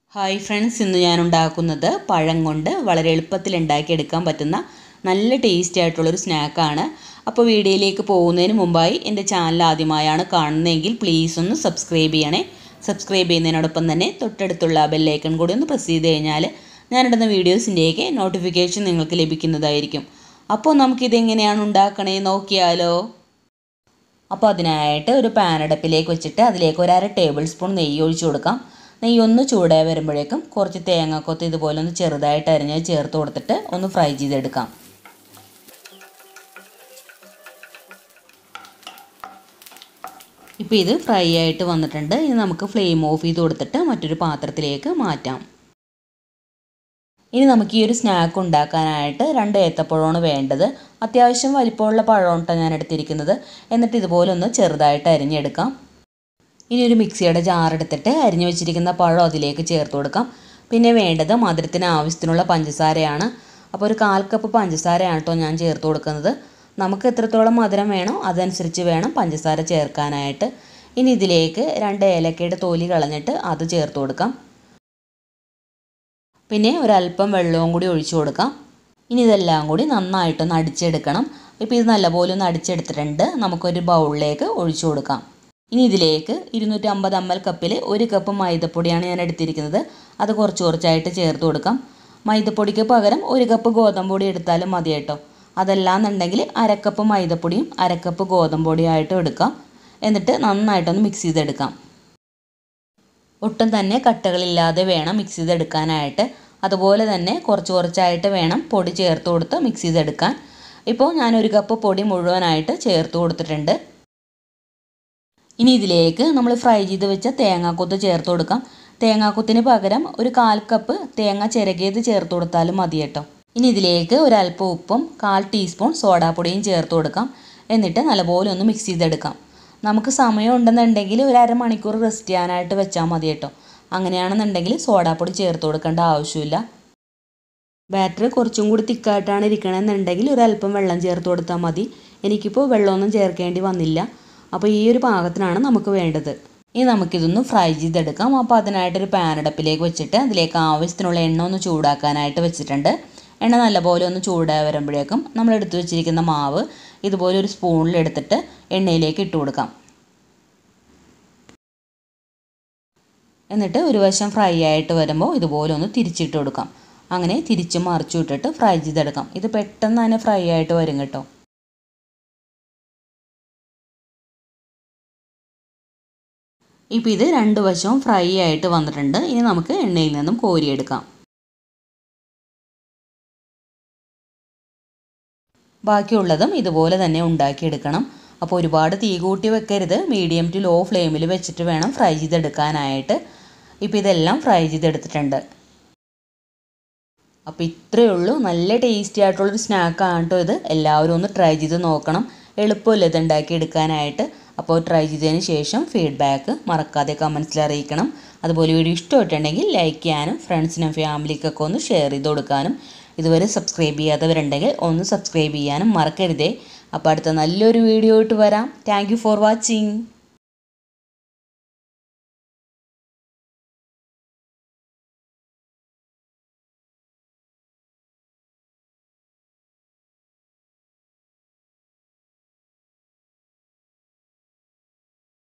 Hi friends, ഇന്ന് ഞാൻ ഉണ്ടാക്കുന്നത് പഴം കൊണ്ട് വളരെ എളുപ്പത്തിൽ ഉണ്ടാക്കിയെടുക്കാൻ പറ്റുന്ന നല്ല ടേസ്റ്റി ആയിട്ടുള്ളൊരു സ്നാക്കാണ്. അപ്പോൾ വീഡിയോയിലേക്ക് പോകുന്നതിന് മുമ്പായി എൻ്റെ ചാനൽ ആദ്യമായാണ് കാണുന്നതെങ്കിൽ പ്ലീസ് ഒന്ന് സബ്സ്ക്രൈബ് ചെയ്യണേ. സബ്സ്ക്രൈബ് ചെയ്യുന്നതിനോടൊപ്പം തന്നെ തൊട്ടടുത്തുള്ള ബെല്ലൈക്കൺ കൂടി ഒന്ന് പ്രസ് ചെയ്ത് കഴിഞ്ഞാൽ ഞാനിടുന്ന വീഡിയോസിൻ്റെയൊക്കെ നോട്ടിഫിക്കേഷൻ നിങ്ങൾക്ക് ലഭിക്കുന്നതായിരിക്കും. അപ്പോൾ നമുക്കിതെങ്ങനെയാണ് ഉണ്ടാക്കണേ നോക്കിയാലോ. അപ്പോൾ അതിനായിട്ട് ഒരു പാൻ അടുപ്പിലേക്ക് വെച്ചിട്ട് അതിലേക്ക് ഒരു 1/2 ടേബിൾ സ്പൂൺ നെയ്യ് ഒഴിച്ചു കൊടുക്കാം. നെയ്യ് ഒന്ന് ചൂടായി വരുമ്പോഴേക്കും കുറച്ച് തേങ്ങാക്കൊത്ത് ഇതുപോലെ ഒന്ന് ചെറുതായിട്ട് അരിഞ്ഞ് ചേർത്ത് കൊടുത്തിട്ട് ഒന്ന് ഫ്രൈ ചെയ്തെടുക്കാം. ഇപ്പോൾ ഇത് ഫ്രൈ ആയിട്ട് വന്നിട്ടുണ്ട്. ഇനി നമുക്ക് ഫ്ലെയിം ഓഫ് ചെയ്ത് കൊടുത്തിട്ട് മറ്റൊരു പാത്രത്തിലേക്ക് മാറ്റാം. ഇനി നമുക്ക് ഈ ഒരു സ്നാക്ക് ഉണ്ടാക്കാനായിട്ട് 2 ഏത്തപ്പഴമാണ് വേണ്ടത്. അത്യാവശ്യം വലിപ്പമുള്ള പഴമാണ് ഞാൻ എടുത്തിരിക്കുന്നത്. എന്നിട്ട് ഇതുപോലെ ഒന്ന് ചെറുതായിട്ട് അരിഞ്ഞെടുക്കാം. ഇനി ഒരു മിക്സിയുടെ ജാർ എടുത്തിട്ട് അരിഞ്ഞു വെച്ചിരിക്കുന്ന പഴം അതിലേക്ക് ചേർത്ത് കൊടുക്കാം. പിന്നെ വേണ്ടത് മധുരത്തിന് ആവശ്യത്തിനുള്ള പഞ്ചസാരയാണ്. അപ്പോൾ ഒരു 1/4 കപ്പ് പഞ്ചസാരയാണ് കേട്ടോ ഞാൻ ചേർത്ത് കൊടുക്കുന്നത്. നമുക്ക് എത്രത്തോളം മധുരം വേണോ അതനുസരിച്ച് വേണം പഞ്ചസാര ചേർക്കാനായിട്ട്. ഇനി ഇതിലേക്ക് 2 ഏലക്കയുടെ തൊലി കളഞ്ഞിട്ട് അത് ചേർത്ത് കൊടുക്കാം. പിന്നെ ഒരല്പം വെള്ളവും കൂടി ഒഴിച്ചു കൊടുക്കാം. ഇനി ഇതെല്ലാം കൂടി നന്നായിട്ടൊന്ന് അടിച്ചെടുക്കണം. ഇപ്പോൾ ഇത് നല്ലപോലെ ഒന്ന് അടിച്ചെടുത്തിട്ടുണ്ട്. നമുക്കൊരു ബൗളിലേക്ക് ഒഴിച്ചു കൊടുക്കാം. ഇനി ഇതിലേക്ക് 250 ml കപ്പിൽ 1 കപ്പ് മൈദപ്പൊടിയാണ് ഞാൻ എടുത്തിരിക്കുന്നത്. അത് കുറച്ചായിട്ട് ചേർത്ത് കൊടുക്കാം. മൈദപ്പൊടിക്ക് പകരം 1 കപ്പ് ഗോതമ്പ് പൊടി എടുത്താലും മതി കേട്ടോ. അതല്ലാന്നുണ്ടെങ്കിൽ 1/2 കപ്പ് മൈദപ്പൊടിയും 1/2 കപ്പ് ഗോതമ്പ് പൊടിയായിട്ടും എടുക്കാം. എന്നിട്ട് നന്നായിട്ടൊന്ന് മിക്സ് ചെയ്തെടുക്കാം. ഒട്ടും തന്നെ കട്ടകളില്ലാതെ വേണം മിക്സ് ചെയ്തെടുക്കാനായിട്ട്. അതുപോലെ തന്നെ കുറച്ചായിട്ട് വേണം പൊടി ചേർത്ത് കൊടുത്ത് മിക്സ് ചെയ്തെടുക്കാൻ. ഇപ്പോൾ ഞാൻ 1 കപ്പ് പൊടി മുഴുവനായിട്ട് ചേർത്ത് കൊടുത്തിട്ടുണ്ട്. ഇനി ഇതിലേക്ക് നമ്മൾ ഫ്രൈ ചെയ്ത് വെച്ച തേങ്ങാക്കൊത്ത് ചേർത്ത് കൊടുക്കാം. തേങ്ങാക്കൊത്തിന് പകരം ഒരു 1/4 കപ്പ് തേങ്ങ ചിരകിയത് ചേർത്ത് കൊടുത്താലും മതി കേട്ടോ. ഇനി ഇതിലേക്ക് ഒരല്പം ഉപ്പും 1/4 ടീസ്പൂൺ സോഡാപ്പൊടിയും ചേർത്ത് കൊടുക്കാം. എന്നിട്ട് നല്ലപോലെ ഒന്ന് മിക്സ് ചെയ്തെടുക്കാം. നമുക്ക് സമയം ഉണ്ടെന്നുണ്ടെങ്കിൽ ഒരു 1/2 മണിക്കൂർ റെസ്റ്റ് ചെയ്യാനായിട്ട് വെച്ചാൽ മതി കേട്ടോ. അങ്ങനെയാണെന്നുണ്ടെങ്കിൽ സോഡാപ്പൊടി ചേർത്ത് കൊടുക്കേണ്ട ആവശ്യമില്ല. ബാറ്റർ കുറച്ചും കൂടി തിക്കായിട്ടാണ് ഇരിക്കണമെന്നുണ്ടെങ്കിൽ ഒരല്പം വെള്ളം ചേർത്ത് കൊടുത്താൽ മതി. എനിക്കിപ്പോൾ വെള്ളമൊന്നും ചേർക്കേണ്ടി വന്നില്ല. അപ്പോൾ ഈ ഒരു പാകത്തിനാണ് നമുക്ക് വേണ്ടത്. ഇനി നമുക്കിതൊന്ന് ഫ്രൈ ചെയ്തെടുക്കാം. അപ്പോൾ അതിനായിട്ടൊരു പാൻ അടുപ്പിലേക്ക് വെച്ചിട്ട് അതിലേക്ക് ആവശ്യത്തിനുള്ള എണ്ണ ഒന്ന് ചൂടാക്കാനായിട്ട് വെച്ചിട്ടുണ്ട്. എണ്ണ നല്ലപോലെ ഒന്ന് ചൂടായി വരുമ്പോഴേക്കും നമ്മൾ എടുത്തു വെച്ചിരിക്കുന്ന മാവ് ഇതുപോലെ ഒരു സ്പൂണിലെടുത്തിട്ട് എണ്ണയിലേക്ക് ഇട്ട് കൊടുക്കാം. എന്നിട്ട് ഒരു വശം ഫ്രൈ ആയിട്ട് വരുമ്പോൾ ഇതുപോലെ ഒന്ന് തിരിച്ചിട്ട് കൊടുക്കാം. അങ്ങനെ തിരിച്ചും മറിച്ചും ഇട്ടിട്ട് ഫ്രൈ ചെയ്തെടുക്കാം. ഇത് പെട്ടെന്ന് തന്നെ ഫ്രൈ ആയിട്ട് വരും കേട്ടോ. ഇപ്പോൾ ഇത് 2 വശവും ഫ്രൈ ആയിട്ട് വന്നിട്ടുണ്ട്. ഇനി നമുക്ക് എണ്ണയിൽ നിന്നും കോരിയെടുക്കാം. ബാക്കിയുള്ളതും ഇതുപോലെ തന്നെ ഉണ്ടാക്കിയെടുക്കണം. അപ്പോൾ ഒരുപാട് തീ കൂട്ടി വെക്കരുത്. മീഡിയം ടു ലോ ഫ്ലെയിമിൽ വെച്ചിട്ട് വേണം ഫ്രൈ ചെയ്തെടുക്കാനായിട്ട്. ഇപ്പോൾ ഇതെല്ലാം ഫ്രൈ ചെയ്തെടുത്തിട്ടുണ്ട്. അപ്പോൾ ഇത്രയേ ഉള്ളൂ. നല്ല ടേസ്റ്റി ആയിട്ടുള്ളൊരു സ്നാക്കാണ് കേട്ടോ ഇത്. എല്ലാവരും ഒന്ന് ട്രൈ ചെയ്ത് നോക്കണം. എളുപ്പമല്ല ഇത് ഉണ്ടാക്കിയെടുക്കാനായിട്ട്. അപ്പോൾ ട്രൈ ചെയ്തതിന് ശേഷം ഫീഡ്ബാക്ക് മറക്കാതെ കമൻസിൽ അറിയിക്കണം. അതുപോലെ വീഡിയോ ഇഷ്ടമായിട്ടുണ്ടെങ്കിൽ ലൈക്ക് ചെയ്യാനും ഫ്രണ്ട്സിനും ഫാമിലിക്കൊക്കെ ഒന്ന് ഷെയർ ചെയ്ത് കൊടുക്കാനും. ഇതുവരെ സബ്സ്ക്രൈബ് ചെയ്യാത്തവരുണ്ടെങ്കിൽ ഒന്ന് സബ്സ്ക്രൈബ് ചെയ്യാനും മറക്കരുതേ. അപ്പോൾ അടുത്ത നല്ലൊരു വീഡിയോ ആയിട്ട് വരാം. Thank you for watching.